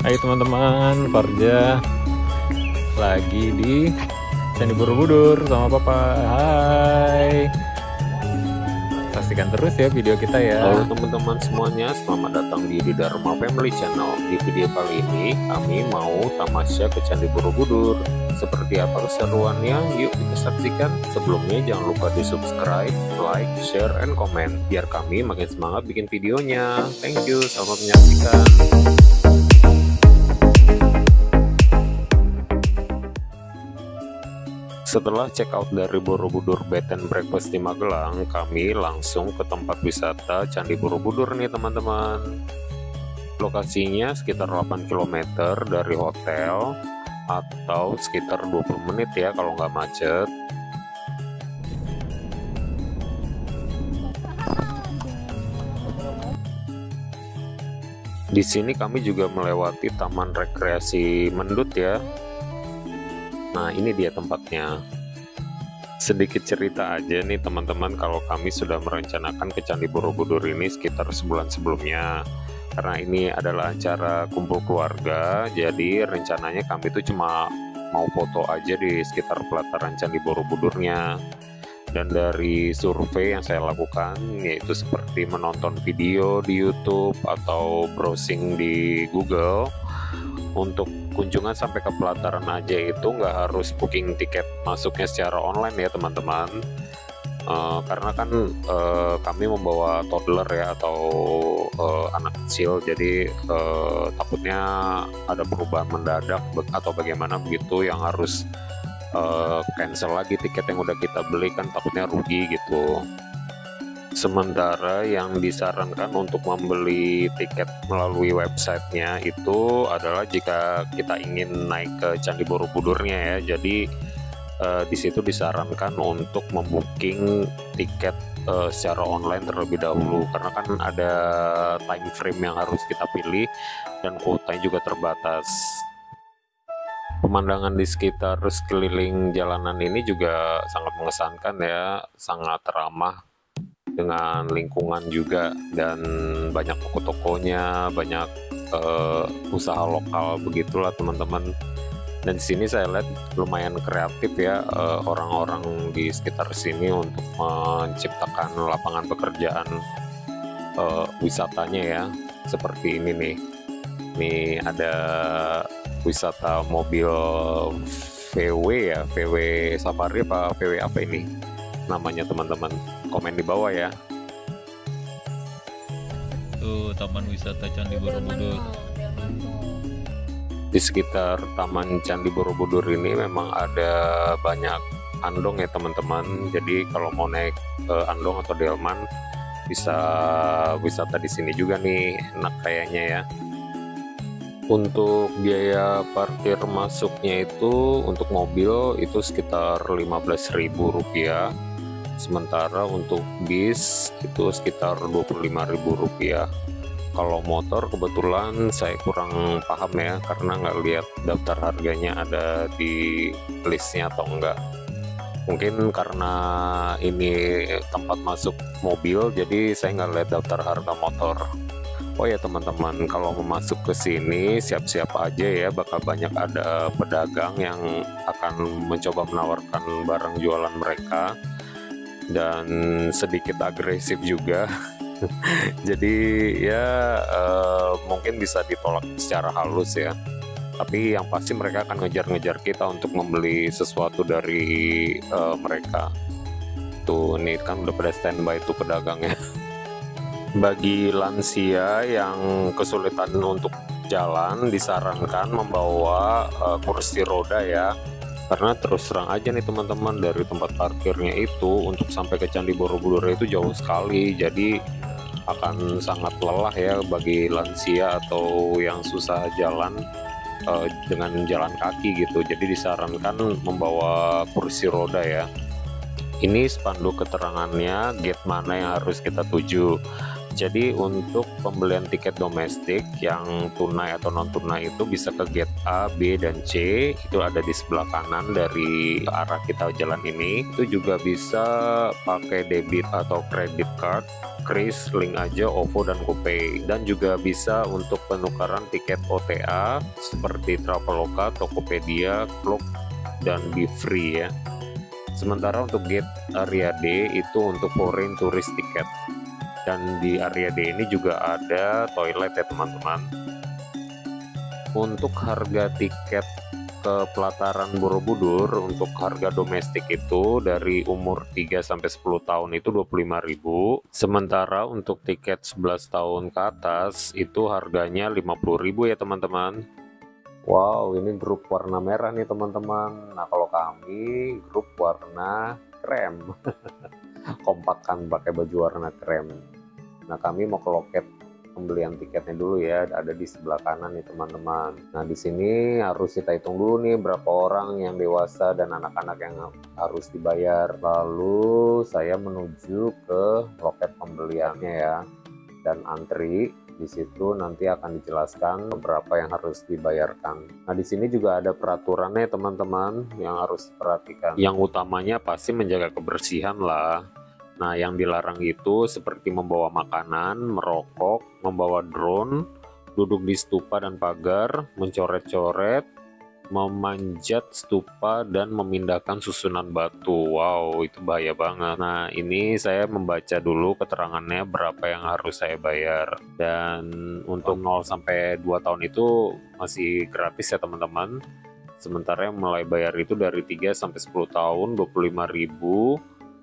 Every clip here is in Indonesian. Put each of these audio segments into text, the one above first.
Hai teman-teman, Farja lagi di Candi Borobudur sama Papa. Hai, pastikan terus ya video kita ya. Halo teman-teman semuanya, selamat datang di Dharma Family Channel. Di video kali ini kami mau tamasya ke Candi Borobudur. Seperti apa keseruannya? Yuk kita saksikan. Sebelumnya jangan lupa di subscribe, like, share, and comment biar kami makin semangat bikin videonya. Thank you, selamat menyaksikan. Setelah check out dari Borobudur Bed and Breakfast di Magelang, kami langsung ke tempat wisata Candi Borobudur nih teman-teman. Lokasinya sekitar 8 km dari hotel atau sekitar 20 menit ya kalau nggak macet. Di sini kami juga melewati Taman Rekreasi Mendut ya. Nah, ini dia tempatnya. Sedikit cerita aja nih teman-teman, kalau kami sudah merencanakan ke Candi Borobudur ini sekitar sebulan sebelumnya. Karena ini adalah acara kumpul keluarga, jadi rencananya kami tuh cuma mau foto aja di sekitar pelataran Candi Borobudurnya. Dan dari survei yang saya lakukan, yaitu seperti menonton video di YouTube atau browsing di Google, untuk kunjungan sampai ke pelataran aja itu nggak harus booking tiket masuknya secara online ya teman-teman. Karena kan kami membawa toddler ya atau anak kecil, jadi takutnya ada perubahan mendadak atau bagaimana begitu yang harus cancel lagi tiket yang udah kita beli, kan takutnya rugi gitu. Sementara yang disarankan untuk membeli tiket melalui websitenya itu adalah jika kita ingin naik ke Candi Borobudurnya ya. Jadi di situ disarankan untuk membooking tiket secara online terlebih dahulu, karena kan ada time frame yang harus kita pilih dan kuotanya juga terbatas. Pemandangan di sekitar sekeliling jalanan ini juga sangat mengesankan ya, sangat ramah dengan lingkungan juga, dan banyak toko-tokonya, banyak usaha lokal begitulah teman-teman. Dan di sini saya lihat lumayan kreatif ya orang-orang di sekitar sini untuk menciptakan lapangan pekerjaan wisatanya ya. Seperti ini nih. Nih ada wisata mobil VW ya, VW Safari apa VW apa ini namanya teman-teman, komen di bawah ya. Tuh Taman Wisata Candi Borobudur. Di sekitar Taman Candi Borobudur ini memang ada banyak andong ya teman-teman. Jadi kalau mau naik andong atau delman bisa wisata di sini juga nih, enak kayaknya ya. Untuk biaya parkir masuknya itu untuk mobil itu sekitar Rp15.000. Sementara untuk bis itu sekitar Rp25.000. Kalau motor kebetulan saya kurang paham ya, karena nggak lihat daftar harganya ada di listnya atau enggak. Mungkin karena ini tempat masuk mobil, jadi saya nggak lihat daftar harga motor. Oh ya teman-teman, kalau mau masuk ke sini siap-siap aja ya, bakal banyak ada pedagang yang akan mencoba menawarkan barang jualan mereka, dan sedikit agresif juga. Jadi ya mungkin bisa ditolak secara halus ya, tapi yang pasti mereka akan ngejar-ngejar kita untuk membeli sesuatu dari mereka. Tuh ini kan udah pada standby tuh pedagangnya. Bagi lansia yang kesulitan untuk jalan disarankan membawa kursi roda ya, karena terus terang aja nih teman-teman, dari tempat parkirnya itu untuk sampai ke Candi Borobudur itu jauh sekali, jadi akan sangat lelah ya bagi lansia atau yang susah jalan dengan jalan kaki gitu. Jadi disarankan membawa kursi roda ya. Ini spanduk keterangannya, gate mana yang harus kita tuju. Jadi untuk pembelian tiket domestik yang tunai atau non tunai itu bisa ke gate A, B, dan C, itu ada di sebelah kanan dari arah kita jalan ini. Itu juga bisa pakai debit atau credit card, kris, link aja, OVO, dan GoPay. Dan juga bisa untuk penukaran tiket OTA seperti Traveloka, Tokopedia, Klook, dan Be Free ya. Sementara untuk gate area D itu untuk foreign tourist tiket. Dan di area D ini juga ada toilet ya teman-teman. Untuk harga tiket ke pelataran Borobudur untuk harga domestik itu dari umur 3 sampai 10 tahun itu 25.000. Sementara untuk tiket 11 tahun ke atas itu harganya 50.000 ya teman-teman. Wow, ini grup warna merah nih teman-teman. Nah, kalau kami grup warna krem. Kompak kan pakai baju warna krem. Nah, kami mau ke loket pembelian tiketnya dulu ya, ada di sebelah kanan nih teman-teman. Nah, di sini harus kita hitung dulu nih berapa orang yang dewasa dan anak-anak yang harus dibayar. Lalu saya menuju ke loket pembeliannya ya, dan antri. Di situ nanti akan dijelaskan berapa yang harus dibayarkan. Nah, di sini juga ada peraturannya teman-teman yang harus diperhatikan. Yang utamanya pasti menjaga kebersihan lah. Nah, yang dilarang itu seperti membawa makanan, merokok, membawa drone, duduk di stupa dan pagar, mencoret-coret, memanjat stupa, dan memindahkan susunan batu. Wow, itu bahaya banget. Nah, ini saya membaca dulu keterangannya berapa yang harus saya bayar. Dan untuk 0 sampai 2 tahun itu masih gratis ya teman-teman. Sementara yang mulai bayar itu dari 3 sampai 10 tahun 25.000.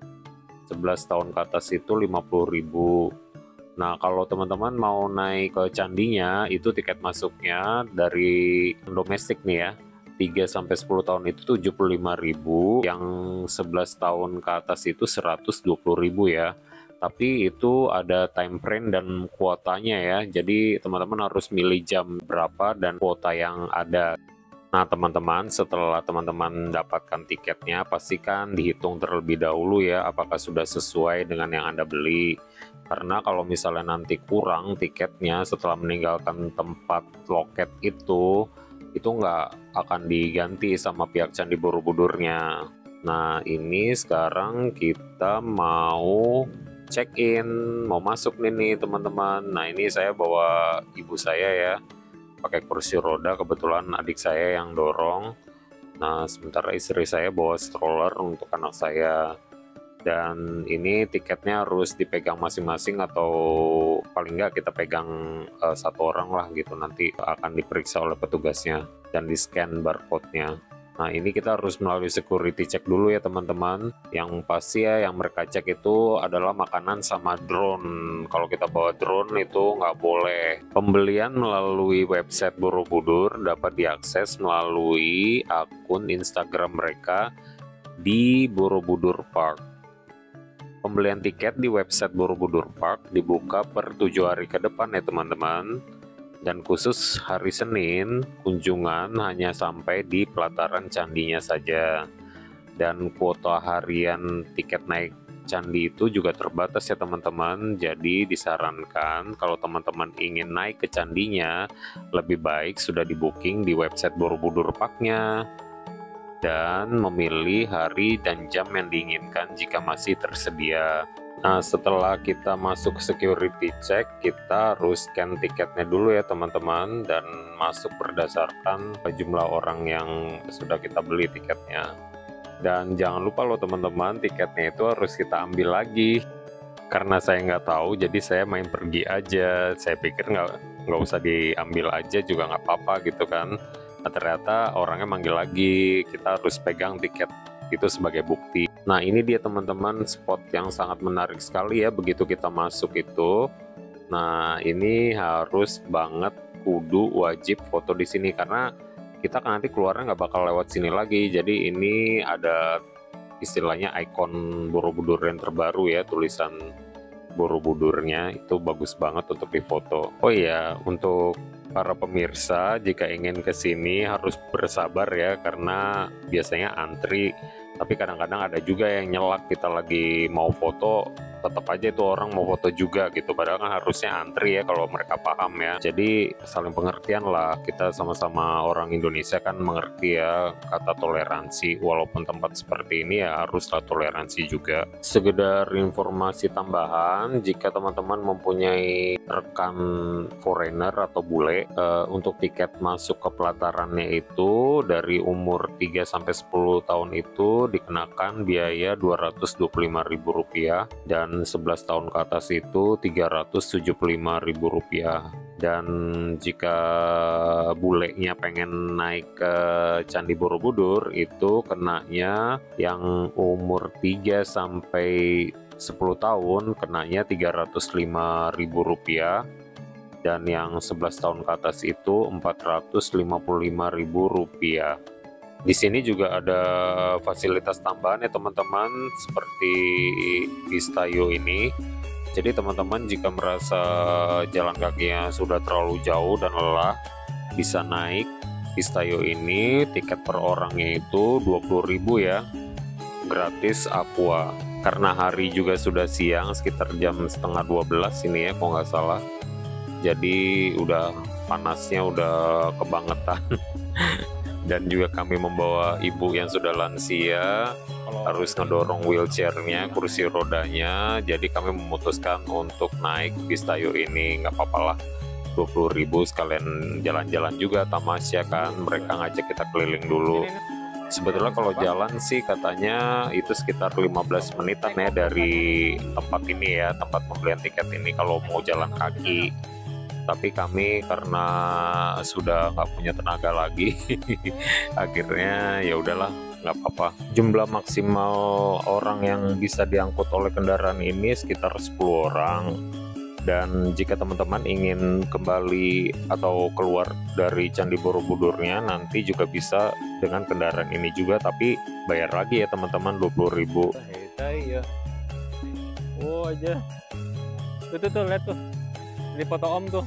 11 tahun ke atas itu 50.000. Nah, kalau teman-teman mau naik ke candinya itu tiket masuknya dari domestik nih ya, 3 sampai 10 tahun itu 75.000, yang 11 tahun ke atas itu 120.000 ya. Tapi itu ada time frame dan kuotanya ya. Jadi teman-teman harus milih jam berapa dan kuota yang ada. Nah teman-teman, setelah teman-teman dapatkan tiketnya, pastikan dihitung terlebih dahulu ya apakah sudah sesuai dengan yang Anda beli. Karena kalau misalnya nanti kurang tiketnya setelah meninggalkan tempat loket itu nggak akan diganti sama pihak Candi Borobudurnya. Nah, ini sekarang kita mau check-in, mau masuk nih teman-teman. Nah, ini saya bawa ibu saya ya, pakai kursi roda, kebetulan adik saya yang dorong. Nah, sementara istri saya bawa stroller untuk anak saya. Dan ini tiketnya harus dipegang masing-masing atau paling nggak kita pegang satu orang lah gitu, nanti akan diperiksa oleh petugasnya dan di scan barcode-nya. Nah, ini kita harus melalui security check dulu ya teman-teman. Yang pasti ya yang mereka cek itu adalah makanan sama drone. Kalau kita bawa drone itu nggak boleh. Pembelian melalui website Borobudur dapat diakses melalui akun Instagram mereka di Borobudur Park. Pembelian tiket di website Borobudur Park dibuka per 7 hari ke depan ya teman-teman. Dan khusus hari Senin, kunjungan hanya sampai di pelataran candinya saja. Dan kuota harian tiket naik candi itu juga terbatas ya teman-teman. Jadi disarankan kalau teman-teman ingin naik ke candinya, lebih baik sudah di booking di website Borobudur Parknya. Dan memilih hari dan jam yang diinginkan jika masih tersedia. Nah, setelah kita masuk security check, kita harus scan tiketnya dulu ya teman-teman, dan masuk berdasarkan jumlah orang yang sudah kita beli tiketnya. Dan jangan lupa loh teman-teman, tiketnya itu harus kita ambil lagi. Karena saya nggak tahu, jadi saya main pergi aja. Saya pikir nggak usah diambil aja juga nggak apa-apa gitu kan. Nah, ternyata orangnya manggil lagi, kita harus pegang tiket itu sebagai bukti. Nah, ini dia teman-teman spot yang sangat menarik sekali ya begitu kita masuk itu. Nah, ini harus banget kudu wajib foto di sini karena kita kan nanti keluarnya nggak bakal lewat sini lagi. Jadi ini ada istilahnya ikon Borobudur yang terbaru ya, tulisan Borobudurnya itu bagus banget untuk difoto. Oh iya, untuk para pemirsa jika ingin ke sini harus bersabar ya karena biasanya antri. Tapi kadang-kadang ada juga yang nyelak, kita lagi mau foto tetap aja itu orang mau foto juga gitu, padahal kan harusnya antri ya kalau mereka paham ya. Jadi saling pengertian lah, kita sama-sama orang Indonesia kan mengerti ya kata toleransi, walaupun tempat seperti ini ya haruslah toleransi juga. Sekedar informasi tambahan, jika teman-teman mempunyai rekan foreigner atau bule, untuk tiket masuk ke pelatarannya itu dari umur 3 sampai 10 tahun itu dikenakan biaya Rp225.000 dan 11 tahun ke atas itu Rp375.000. Dan jika bulenya pengen naik ke Candi Borobudur itu kenanya yang umur 3 sampai 10 tahun kenanya Rp305.000 dan yang 11 tahun ke atas itu Rp455.000. Di sini juga ada fasilitas tambahan ya teman-teman, seperti bis Tayo ini. Jadi teman-teman jika merasa jalan kakinya sudah terlalu jauh dan lelah, bisa naik bis Tayo ini. Tiket per orangnya itu 20.000 ya, gratis aqua. Karena hari juga sudah siang, sekitar jam setengah 12 ini ya kalau nggak salah. Jadi udah panasnya udah kebangetan. Dan juga kami membawa ibu yang sudah lansia, harus ngedorong wheelchairnya, kursi rodanya. Jadi kami memutuskan untuk naik bis Tayo ini, nggak apa-apa lah, 20.000 sekalian jalan-jalan juga tamasya kan, mereka ngajak kita keliling dulu. Sebetulnya kalau jalan sih katanya itu sekitar 15 menitan ya dari tempat ini ya, tempat pembelian tiket ini kalau mau jalan kaki. Tapi kami karena sudah nggak punya tenaga lagi, akhirnya ya udahlah, nggak apa-apa. Jumlah maksimal orang yang bisa diangkut oleh kendaraan ini sekitar 10 orang. Dan jika teman-teman ingin kembali atau keluar dari Candi Borobudurnya, nanti juga bisa dengan kendaraan ini juga, tapi bayar lagi ya teman-teman, 20.000. Ya. Oh aja. Tuh lihat tuh. Di foto om tuh.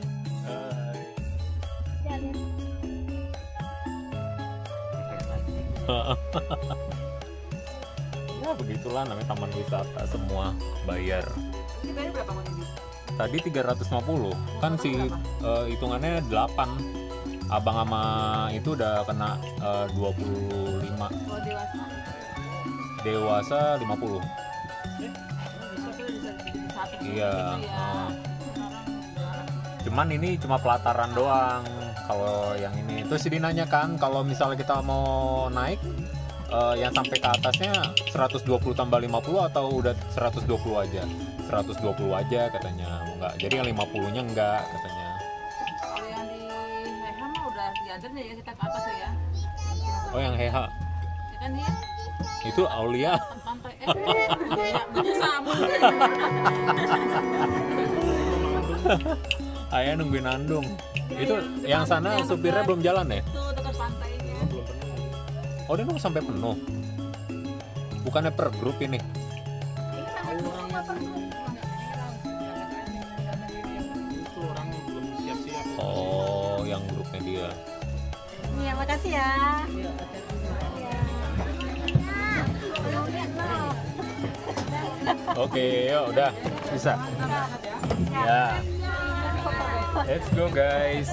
Ya begitulah namanya taman wisata, semua bayar. Ini bayar berapa Mang Edi? Tadi 350 kan si hitungannya 8. Abang sama itu udah kena 25. Kalau dewasa? Dewasa 50. Iya. Cuman ini cuma pelataran doang. Kalau yang ini terus dinanya kan kalau misalnya kita mau naik yang sampai ke atasnya 120 tambah 50 atau udah 120 aja. 120 aja katanya. Enggak. Jadi yang 50-nya enggak katanya. Kalau yang di Heha mah udah diajarnya ya kita ke atas ya. Oh yang Heha. Ya kan dia? Itu Aulia. Pantai baju sama. Ayah nungguin Andung. Itu yang sana supirnya belum jalan ya? Itu dekat pantainya. Oh dia nunggu sampai penuh. Bukannya per grup ini? Oh yang grupnya dia. Iya makasih ya. Oke, yuk udah bisa. Ya. Let's go guys.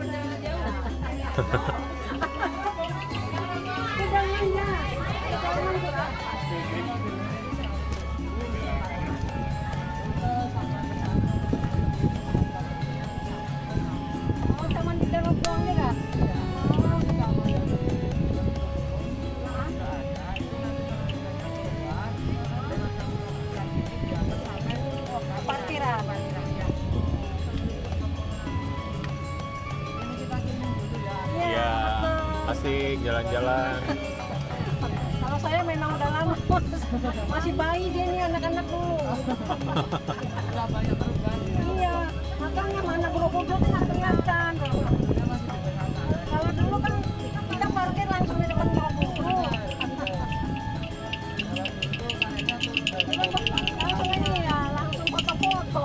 Iya, asik jalan-jalan. Kalau saya memang udah lama, masih bayi dia nih anak-anak dulu. Iya, makanya mana Borobudur nggak kelihatan. Kalau dulu kan kita parkir langsung di depan Borobudur. Langsung ini ya, langsung foto-foto.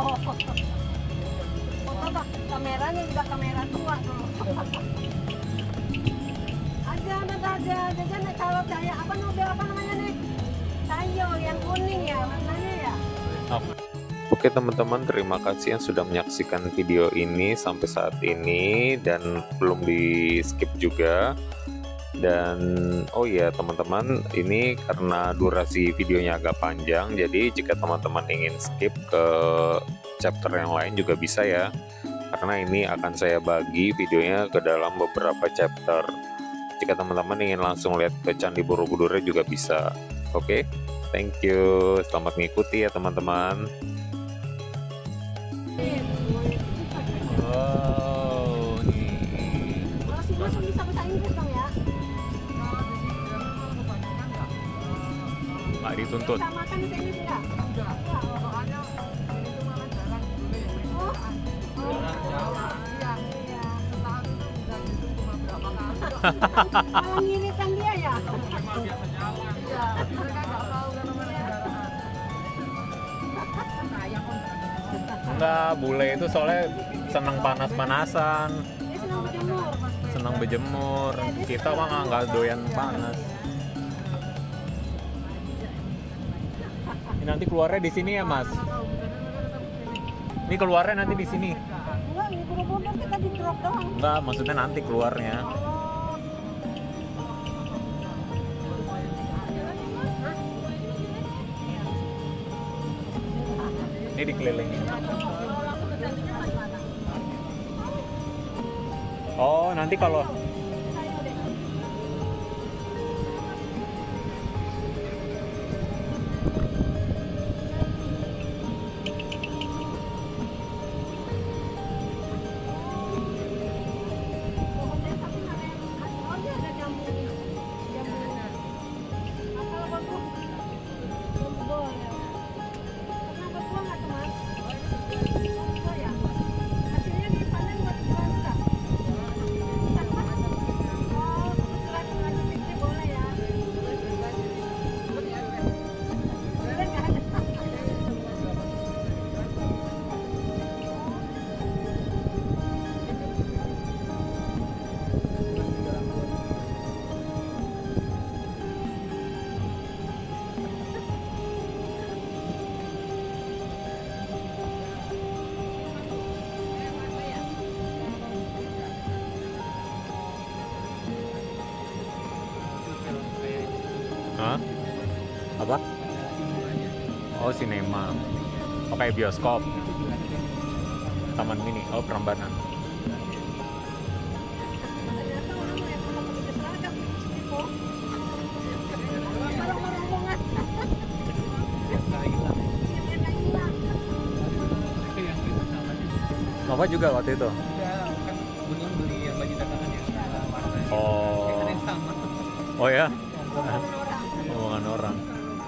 Foto kameranya juga kamera tua tuh. ada jajan kalau saya apa mobil apa namanya nih? Tayo yang kuning ya warnanya ya. Oke teman-teman, terima kasih yang sudah menyaksikan video ini sampai saat ini dan belum di skip juga. Dan oh ya teman-teman, ini karena durasi videonya agak panjang, jadi jika teman-teman ingin skip ke chapter yang lain juga bisa ya, karena ini akan saya bagi videonya ke dalam beberapa chapter. Jika teman-teman ingin langsung lihat ke Candi Borobudur juga bisa. Oke, thank you, selamat mengikuti ya teman-teman. Wow, nih. Masih bisa bahasa Inggris dong ya? Nggak dituntut. Bisa makan di sini enggak? Malah ngirikan dia ya? Enggak, bule itu soalnya senang panas-panasan, Dia senang berjemur. senang berjemur. Kita mah nggak doyan panas. Ini nanti keluarnya di sini ya, Mas. Ini keluarnya nanti di sini. Enggak, ini Borobudur kita di drop doang. Enggak, maksudnya nanti keluarnya. Ini dikelilingin. Oh, nanti kalau hah? Apa? Oh, sinema. Oh, kayak bioskop. Taman mini. Oh, Prambanan. Bapak juga waktu itu? Oh. Oh ya? Omongan orang.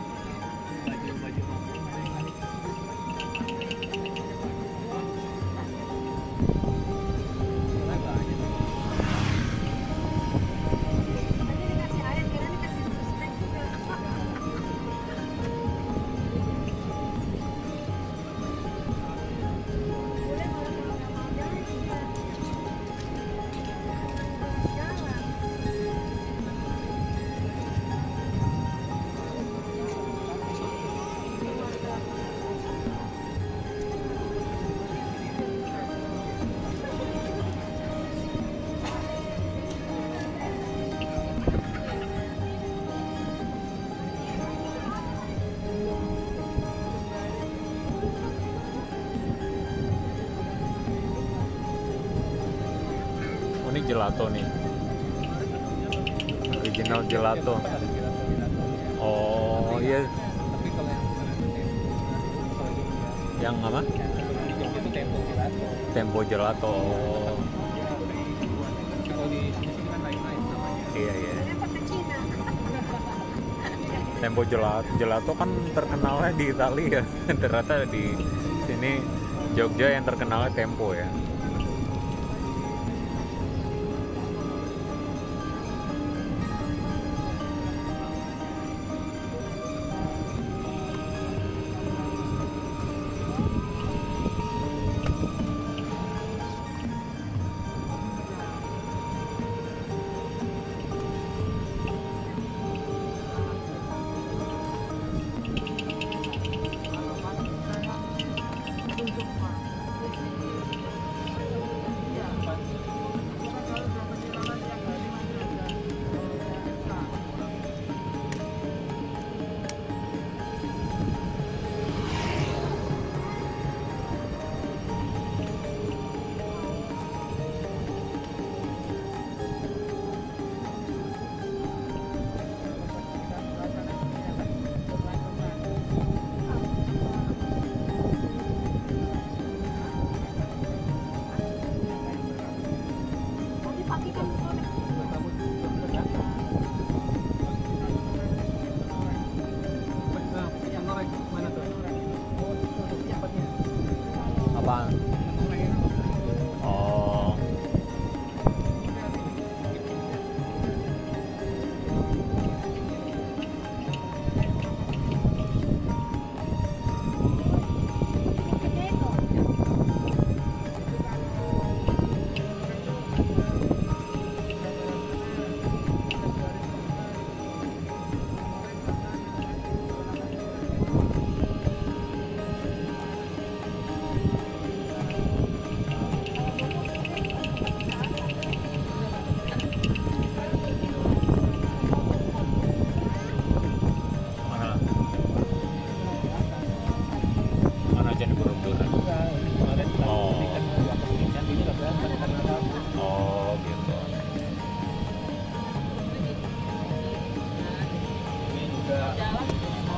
Oh, ini gelato nih. Original gelato. Oh iya. Yang apa? Tempo gelato. Iya iya. Tempo gelato kan terkenalnya di Italia. Ternyata di sini Jogja yang terkenalnya Tempo ya.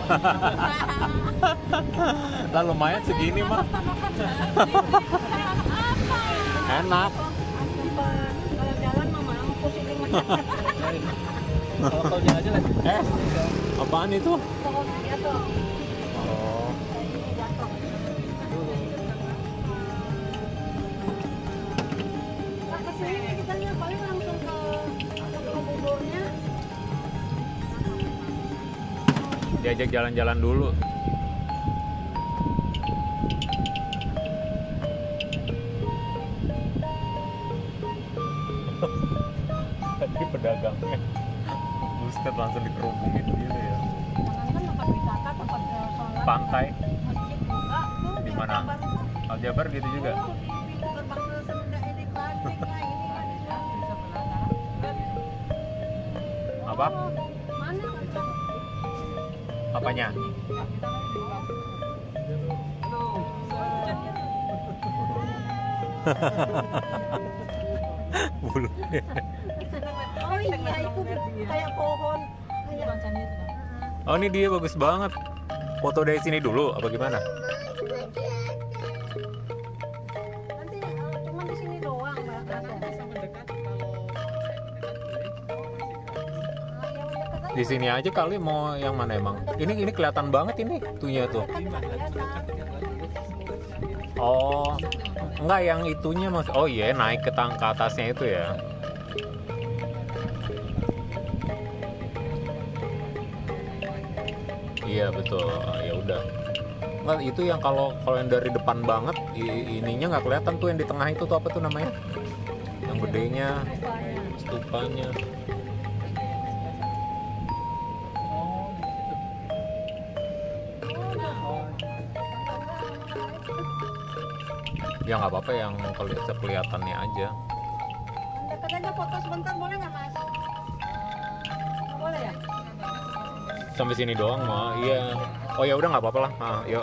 Lah lumayan segini mah. Enak. Kalau jalan mah mampus ini mah. Kalau kau jalan aja lah. Apaan itu? Pokoknya tuh. Oh. Ini jatuh. Nah, kesini kita nih paling langsung ke Borobudurnya. Diajak jalan-jalan dulu. Tadi pedagangnya Buset langsung dikerubungin gitu ya. Jangan kan tempat wisata, tempat sholat, Pantai masjid juga tuh. Di yang mana? Jabar itu. Aljabar gitu juga. Oh, di pintu gerbang ke Sunda ini klasik lah ini lah di sana. Apa? Oh, mana kan? Apanya? Bulu. Oh iya itu kayak pohon. Kayak Oh ini dia bagus banget. Foto dari sini dulu apa gimana? nanti cuma di sini doang barangkali. Di sini aja kali mau yang mana emang? Ini kelihatan banget ini tuhnya tuh. Oh, enggak yang itunya mas. Oh iya naik ke atasnya itu ya. Iya betul. Ya udah. Enggak itu yang kalau yang dari depan banget ininya nggak kelihatan tuh yang di tengah itu tuh apa tuh namanya? Yang gedenya, stupanya. Ya nggak apa-apa yang kelihatannya aja. Dekat aja foto sebentar boleh nggak mas? Nggak boleh ya? Sampai sini doang mah. Iya. Oh ya udah nggak apa-apa lah. Ah, yuk.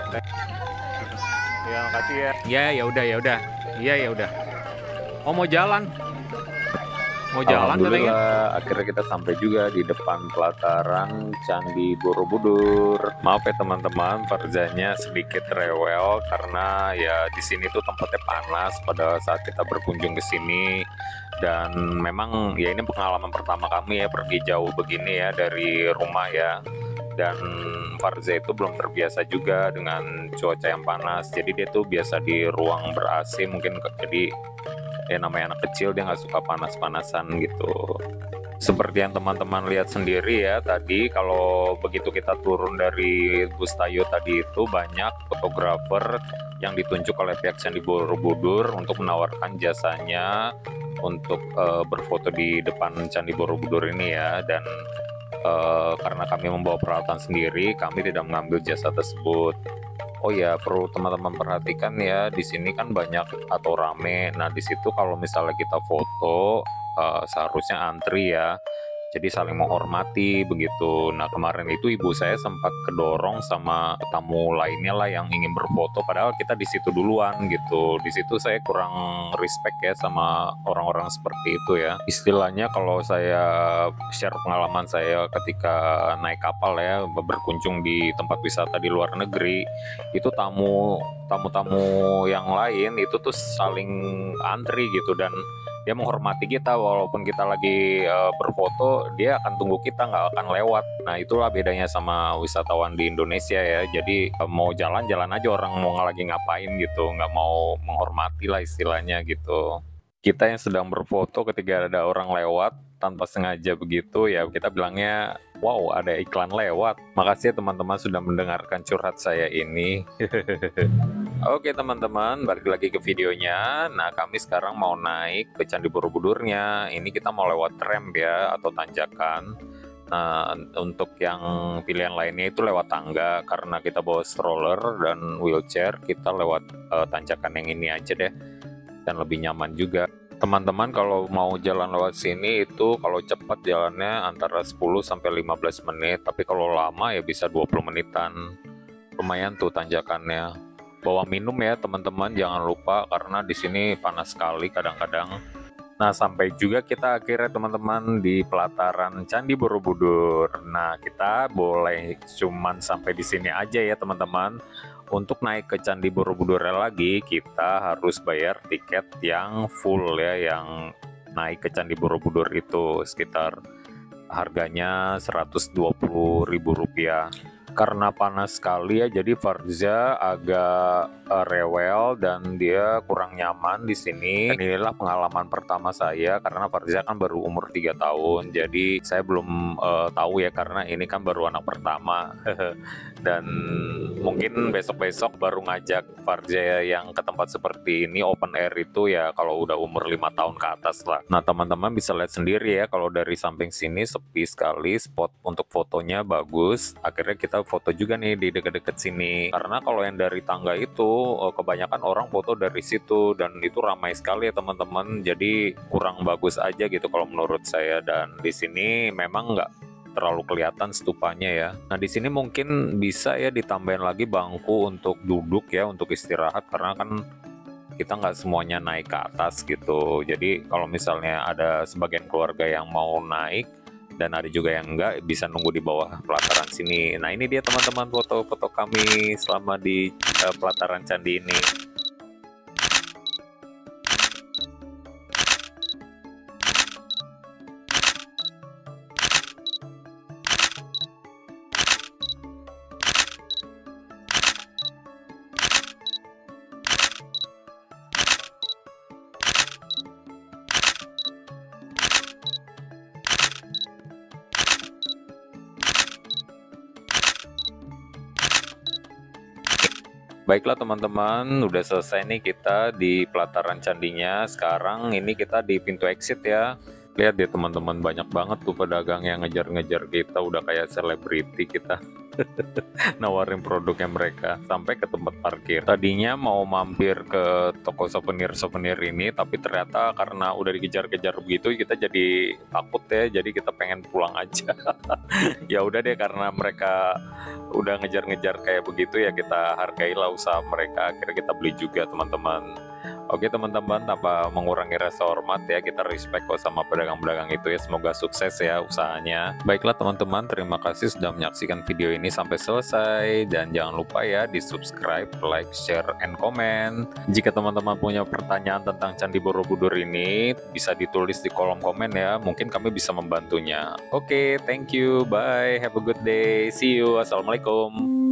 Ya makasih ya. Ya ya udah ya udah. Iya ya udah. Oh mau jalan. Mau jalan katanya. Alhamdulillah akhirnya kita sampai juga di depan pelataran Candi Borobudur. Maaf ya teman-teman, Farzanya sedikit rewel karena ya di sini tuh tempatnya panas pada saat kita berkunjung ke sini. Dan memang ya ini pengalaman pertama kami ya pergi jauh begini ya dari rumah ya. Dan Farza itu belum terbiasa juga dengan cuaca yang panas. Jadi dia tuh biasa di ruang ber-AC mungkin, jadi ya namanya anak kecil dia nggak suka panas-panasan gitu. Seperti yang teman-teman lihat sendiri ya tadi, kalau begitu kita turun dari bus Tayo tadi itu banyak fotografer yang ditunjuk oleh pihak Candi Borobudur untuk menawarkan jasanya untuk berfoto di depan Candi Borobudur ini ya. Dan karena kami membawa peralatan sendiri, kami tidak mengambil jasa tersebut. Oh ya, perlu teman-teman perhatikan ya, di sini kan banyak atau rame. Nah, di situ kalau misalnya kita foto seharusnya antri ya. Jadi saling menghormati begitu. Nah, kemarin itu ibu saya sempat kedorong sama tamu lainnya lah yang ingin berfoto, padahal kita di situ duluan gitu. Di situ saya kurang respect ya sama orang-orang seperti itu ya. Istilahnya kalau saya share pengalaman saya ketika naik kapal ya, berkunjung di tempat wisata di luar negeri, itu tamu-tamu yang lain itu tuh saling antri gitu, dan dia menghormati kita walaupun kita lagi berfoto, dia akan tunggu kita, nggak akan lewat. Nah itulah bedanya sama wisatawan di Indonesia ya. Jadi mau jalan-jalan aja, orang mau lagi ngapain gitu, nggak mau menghormati lah istilahnya gitu. Kita yang sedang berfoto ketika ada orang lewat tanpa sengaja begitu ya, kita bilangnya wow ada iklan lewat. Makasih ya teman-teman sudah mendengarkan curhat saya ini. Oke teman-teman, balik lagi ke videonya. Nah kami sekarang mau naik ke Candi Borobudurnya. Ini kita mau lewat ramp ya, atau tanjakan. Nah untuk yang pilihan lainnya itu lewat tangga, karena kita bawa stroller dan wheelchair, kita lewat tanjakan yang ini aja deh, dan lebih nyaman juga. Teman-teman kalau mau jalan lewat sini itu kalau cepat jalannya antara 10-15 menit, tapi kalau lama ya bisa 20 menitan. Lumayan tuh tanjakannya. Bawa minum ya teman-teman, jangan lupa karena di sini panas sekali kadang-kadang. Nah, sampai juga kita akhirnya teman-teman di pelataran Candi Borobudur. Nah, kita boleh cuman sampai di sini aja ya teman-teman. Untuk naik ke Candi Borobudur lagi, kita harus bayar tiket yang full ya, yang naik ke Candi Borobudur itu sekitar harganya Rp120.000. Karena panas sekali ya, jadi Farza agak rewel dan dia kurang nyaman di sini. Dan inilah pengalaman pertama saya karena Farza kan baru umur 3 tahun, jadi saya belum tahu ya karena ini kan baru anak pertama. Dan mungkin besok-besok baru ngajak Farza yang ke tempat seperti ini open air itu ya kalau udah umur 5 tahun ke atas lah. Nah, teman-teman bisa lihat sendiri ya kalau dari samping sini sepi sekali, spot untuk fotonya bagus. Akhirnya kita foto juga nih di dekat-dekat sini karena kalau yang dari tangga itu kebanyakan orang foto dari situ dan itu ramai sekali ya teman-teman, jadi kurang bagus aja gitu kalau menurut saya. Dan di sini memang nggak terlalu kelihatan stupanya ya. Nah, di sini mungkin bisa ya ditambahin lagi bangku untuk duduk ya, untuk istirahat karena kan kita nggak semuanya naik ke atas gitu. Jadi kalau misalnya ada sebagian keluarga yang mau naik dan ada juga yang enggak, bisa nunggu di bawah pelataran sini. Nah, ini dia teman-teman foto-foto kami selama di pelataran candi ini. Baiklah teman-teman, udah selesai nih kita di pelataran candinya. Sekarang ini kita di pintu exit ya. Lihat deh teman-teman, banyak banget tuh pedagang yang ngejar-ngejar kita, udah kayak selebriti kita. Nawarin produknya mereka sampai ke tempat parkir. Tadinya mau mampir ke toko souvenir ini, tapi ternyata karena udah dikejar-kejar begitu kita jadi takut ya, jadi kita pengen pulang aja. Ya udah deh, karena mereka udah ngejar-ngejar kayak begitu ya, kita hargailah usaha mereka. Akhirnya kita beli juga teman-teman. Oke teman-teman, tanpa mengurangi rasa hormat ya, kita respect kok sama pedagang-pedagang itu ya. Semoga sukses ya usahanya. Baiklah teman-teman, terima kasih sudah menyaksikan video ini sampai selesai. Dan jangan lupa ya di subscribe, like, share, and comment. Jika teman-teman punya pertanyaan tentang Candi Borobudur ini, bisa ditulis di kolom komen ya. Mungkin kami bisa membantunya. Oke, thank you, bye, have a good day, see you, assalamualaikum.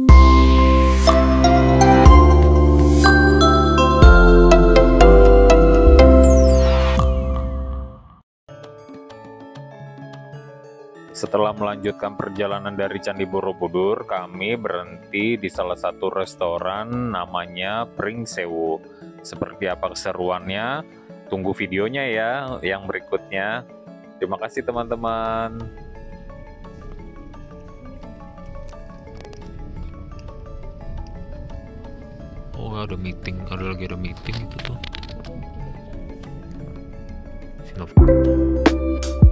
Setelah melanjutkan perjalanan dari Candi Borobudur, kami berhenti di salah satu restoran namanya Pring Sewu. Seperti apa keseruannya? Tunggu videonya ya yang berikutnya. Terima kasih teman-teman. Oh, ada meeting, lagi ada meeting itu tuh.